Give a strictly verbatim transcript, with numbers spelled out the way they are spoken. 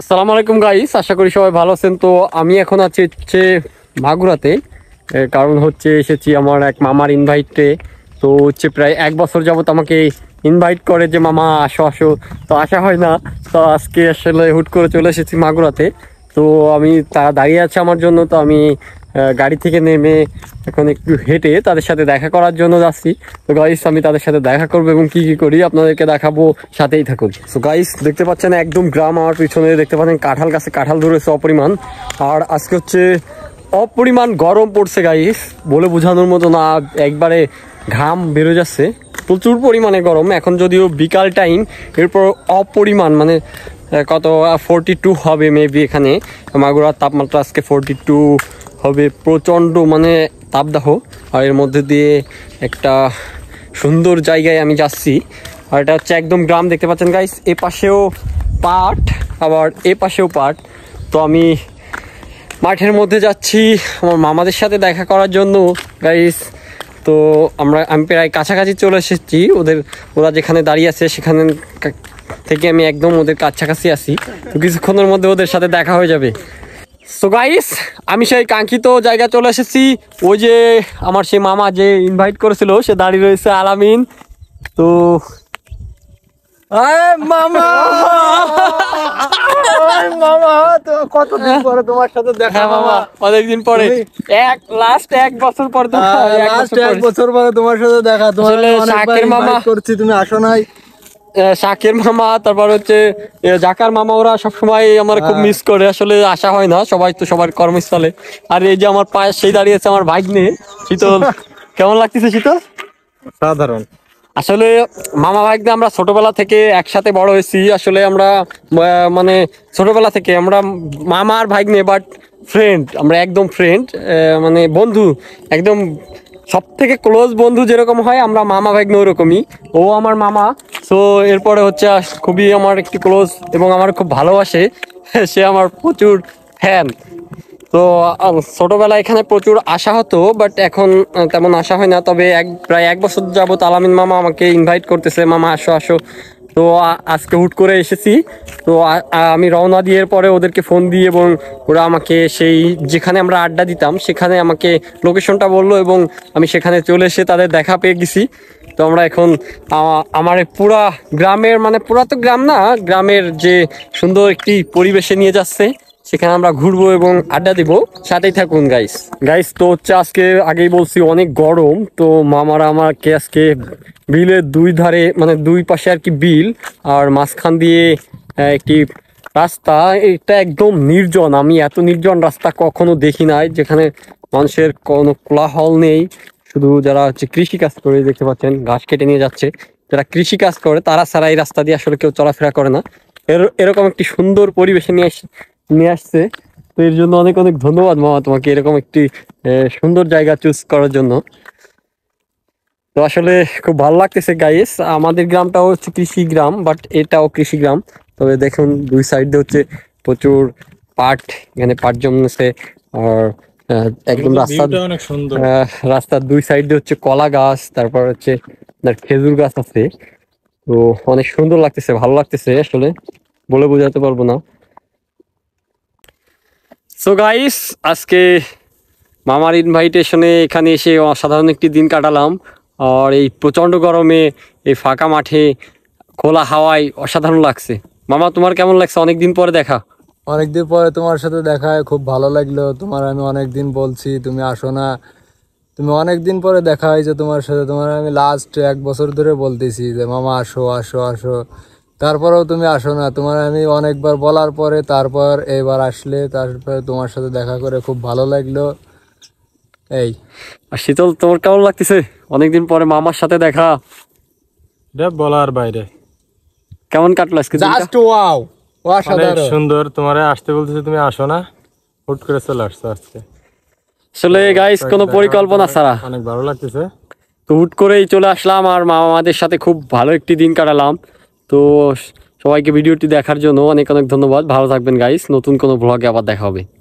আসসালামু আলাইকুম গাইস, আশা করি সবাই ভালো আছেন। তো আমি এখন আছি হচ্ছে মাগুরাতে, কারণ হচ্ছে এসেছি আমার এক মামার ইনভাইটে। তো হচ্ছে প্রায় এক বছর যাবত আমাকে ইনভাইট করে যে মামা আসো আসো, তো আসা হয় না। তো আজকে আসলে হুট করে চলে এসেছি মাগুরাতে। তো আমি তারা দাঁড়িয়ে আছে আমার জন্য, তো আমি গাড়ি থেকে নেমে এখন একটু হেঁটে তাদের সাথে দেখা করার জন্য যাচ্ছি। তো গাইস আমি তাদের সাথে দেখা করবো এবং কি কি করি আপনাদেরকে দেখাবো, সাথেই থাকুন। তো গাইস দেখতে পাচ্ছেন একদম গ্রাম, আমার পিছনে দেখতে পাচ্ছেন কাঁঠাল গাছে কাঁঠাল ধরেছে অপরিমাণ। আর আজকে হচ্ছে অপরিমাণ গরম পড়ছে গাইস, বলে বোঝানোর মতো না, একবারে ঘাম বেরো যাচ্ছে, প্রচুর পরিমাণে গরম। এখন যদিও বিকাল টাইম, এরপর অপরিমাণ মানে কত ফোরটি টু হবে মেবি, এখানে মাগুরার তাপমাত্রা আজকে ফোরটি টু হবে, প্রচণ্ড মানে তাপদাহ। আর এর মধ্যে দিয়ে একটা সুন্দর জায়গায় আমি যাচ্ছি, আর এটা হচ্ছে একদম গ্রাম, দেখতে পাচ্ছেন গাইস। এ পাশেও পাট, আবার এ পাশেও পাট। তো আমি মাঠের মধ্যে যাচ্ছি আমার মামাদের সাথে দেখা করার জন্য গাইস। তো আমরা আমি প্রায় কাছাকাছি চলে এসেছি ওদের, ওরা যেখানে দাঁড়িয়ে আছে সেখানে থেকে আমি একদম ওদের কাছাকাছি আছি। তো কিছুক্ষণের মধ্যে ওদের সাথে দেখা হয়ে যাবে। সো গাইস আমি সেই কাঙ্ক্ষিত জায়গা চলে এসেছি, ওই যে আমার সেই মামা যে ইনভাইট করেছিল সে দাঁড়িয়ে রয়েছে, আলামিন। তো মামা মামা তো কতদিন পরে তোমার সাথে দেখা। মামা অনেকদিন পরে, এক লাস্ট এক বছর পর এক বছর পরে তোমার সাথে দেখা। তোমার শাকের মামা করছি, তুমি আসো নাই। শাকের মামা, তারপর হচ্ছে জাকার মামা, ওরা সবসময় আমার খুব মিস করে, আসলে আসা হয় না, সবাই তো সবার কর্মস্থলে। আর এই যে আমার পায়ে সেই দাঁড়িয়েছে আমার ভাগ্নে শীতল। কেমন লাগতেছে শীতল? সাধারণ। আসলে মামা ভাগ্নে আমরা ছোটবেলা থেকে একসাথে বড় হয়েছি। আসলে আমরা মানে ছোটবেলা থেকে আমরা মামা আর ভাগ্নে, বাট ফ্রেন্ড, আমরা একদম ফ্রেন্ড, মানে বন্ধু, একদম সব থেকে ক্লোজ বন্ধু যেরকম হয়, আমরা মামা ভাগ্নে ওরকমই। ও আমার মামা। সো এরপরে হচ্ছে খুবই আমার একটি ক্লোজ এবং আমার খুব ভালোবাসে, সে আমার প্রচুর ফ্যান। তো ছোটবেলায় এখানে প্রচুর আসা হতো, বাট এখন তেমন আসা হয় না। তবে এক প্রায় এক বছর যাবত আলামিন মামা আমাকে ইনভাইট করতেছে, মামা আসো আসো। তো আজকে হুট করে এসেছি। তো আমি রওনা দিয়ে পরে ওদেরকে ফোন দিই এবং ওরা আমাকে সেই যেখানে আমরা আড্ডা দিতাম সেখানে আমাকে লোকেশনটা বললো এবং আমি সেখানে চলে এসে তাদের দেখা পেয়ে গেছি। তো আমরা এখন আমার পুরা গ্রামের, মানে পুরা তো গ্রাম না, গ্রামের যে সুন্দর একটি পরিবেশে নিয়ে যাচ্ছে, সেখানে আমরা ঘুরবো এবং আড্ডা দিব, সাথেই থাকুন গাইস। গাইস তো হচ্ছে আজকে আগেই বলছি অনেক গরম। তো মামারা আমাকে আজকে বিলের দুই ধারে, মানে দুই পাশে আর কি বিল, আর মাঝখান দিয়ে একটি রাস্তা, এটা একদম নির্জন। আমি এত নির্জন রাস্তা কখনো দেখি নাই, যেখানে মানুষের কোনো কোলাহল নেই, শুধু যারা হচ্ছে কৃষি কাজ করে, দেখতে পাচ্ছেন ঘাস কেটে নিয়ে যাচ্ছে, যারা কৃষি কাজ করে তারা ছাড়া এই রাস্তা দিয়ে আসলে কেউ চলাফেরা করে না। এর এরকম একটি সুন্দর পরিবেশে নিয়ে নিয়ে আসছে। তো এর জন্য অনেক অনেক ধন্যবাদ মামা তোমাকে, এরকম একটি সুন্দর জায়গা চুজ করার জন্য। তো আসলে খুব ভালো লাগতেছে গাইস। আমাদের গ্রামটাও হচ্ছে কৃষি গ্রাম, বাট এটাও কৃষি গ্রাম। তবে দেখুন দুই সাইডে হচ্ছে প্রচুর পাট, এখানে পাট জন্মেছে। আর একদম রাস্তার রাস্তার দুই সাইডে হচ্ছে কলা গাছ, তারপর হচ্ছে খেজুর গাছ আছে। তো অনেক সুন্দর লাগতেছে, ভালো লাগতেছে, আসলে বলে বোঝাতে পারবো না। সো গাইস আজকে মামার ইনভাইটেশনে এখানে এসে অসাধারণ একটি দিন কাটালাম। আর এই প্রচণ্ড গরমে এই ফাঁকা মাঠে খোলা হাওয়ায় অসাধারণ লাগছে। মামা তোমার কেমন লাগছে? অনেকদিন পরে দেখা। অনেকদিন পরে তোমার সাথে দেখা, খুব ভালো লাগলো। তোমার আমি অনেকদিন বলছি তুমি আসো না, তুমি অনেকদিন পরে দেখা হয়েছে তোমার সাথে। তোমার আমি লাস্ট এক বছর ধরে বলতেছি যে মামা আসো আসো আসো, তারপরেও তুমি আসো না। তোমার আমি অনেকবার বলার পরে তারপর এবার আসলে, তারপরে তোমার সাথে দেখা করে খুব ভালো লাগলো। এই আর শীতল তোমার কেমন লাগতেছে? অনেকদিন পরে মামার সাথে দেখা, বলার বাইরে। কেমন কাটলো আজকে? জাস্ট ওয়াও, অসাধারণ সুন্দর। তোমারে আসতে বলতেছি তুমি আসো না, হুট করে চলে আসছো আজকে। আসলে গাইস কোনো পরিকল্পনা ছাড়া অনেক ভালো লাগতেছে। তো হুট করেই চলে আসলাম আর মামাদের সাথে খুব ভালো একটি দিন কাটালাম। তো সবাইকে ভিডিওটি দেখার জন্য অনেক অনেক ধন্যবাদ। ভালো থাকবেন গাইস, নতুন কোনো ব্লগে আবার দেখা হবে।